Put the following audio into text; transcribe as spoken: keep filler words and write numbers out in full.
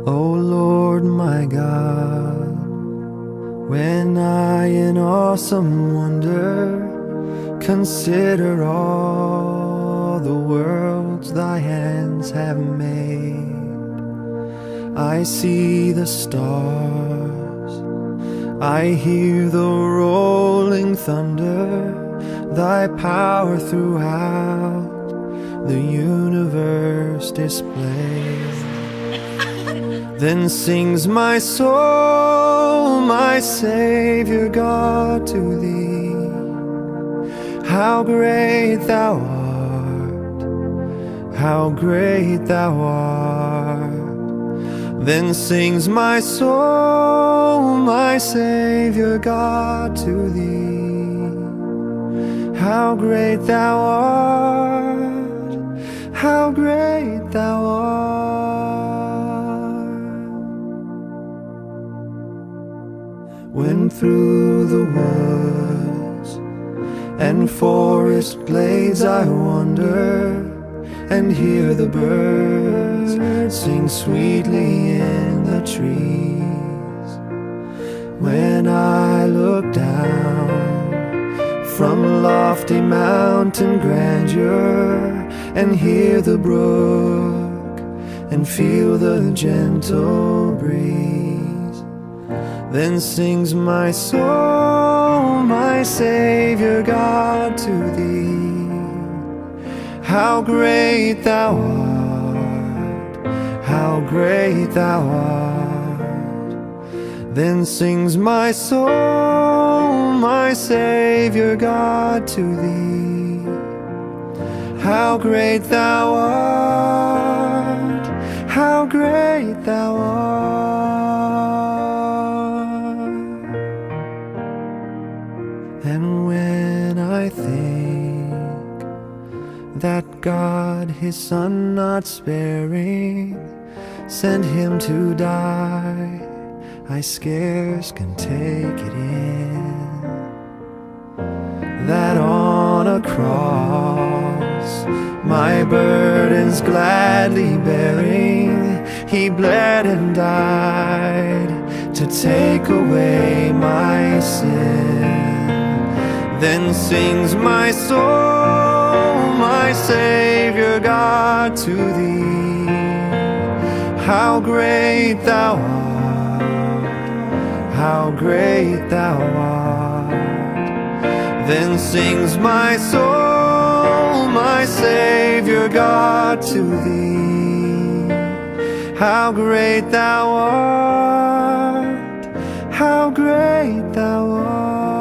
O Lord my God, when I in awesome wonder consider all the worlds thy hands have made, I see the stars, I hear the rolling thunder, thy power throughout the universe displayed. Then sings my soul, my Savior God, to thee, how great thou art, how great thou art. Then sings my soul, my Savior God, to thee, how great thou art, how great thou art. When through the woods and forest glades I wander, and hear the birds sing sweetly in the trees, when I look down from lofty mountain grandeur and hear the brook and feel the gentle breeze, then sings my soul, my Savior God, to thee, how great thou art, how great thou art. Then sings my soul, my Savior God, to thee, how great thou art, how great thou art. And when I think that God his Son not sparing sent him to die, I scarce can take it in, that on a cross, my burdens gladly bearing, he bled and died to take away my sin. Then sings my soul, my Savior God, to thee, how great thou art, how great thou art. Then sings my soul, my Savior God, to thee, how great thou art, how great thou art.